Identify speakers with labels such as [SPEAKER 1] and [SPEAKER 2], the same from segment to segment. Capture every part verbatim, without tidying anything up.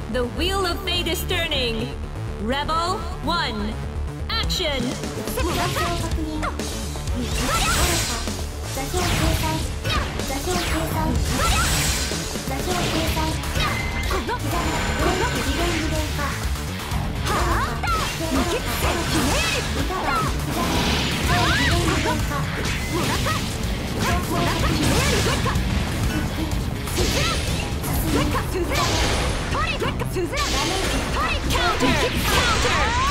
[SPEAKER 1] The wheel of fate is turning. Rebel one. Action.
[SPEAKER 2] 座標確認。座標掲載。座標掲載。座標掲載。このこの次元無限化。はあ。無決戦決め。歌は次元無限化。もらった。もらった。決める結果。スズラ。結果スズラ。トリ結果スズラ。トリカウンター。カウンター。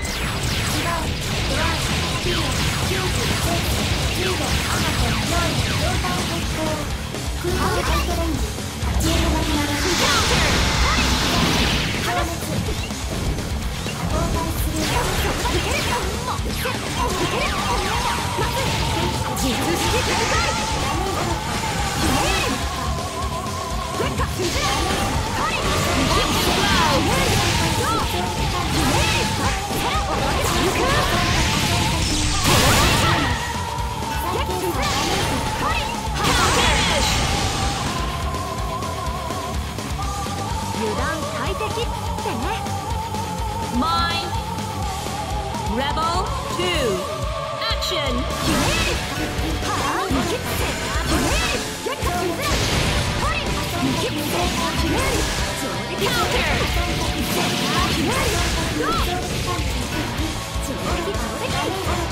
[SPEAKER 1] Mine. Rebel two. Action. Counter.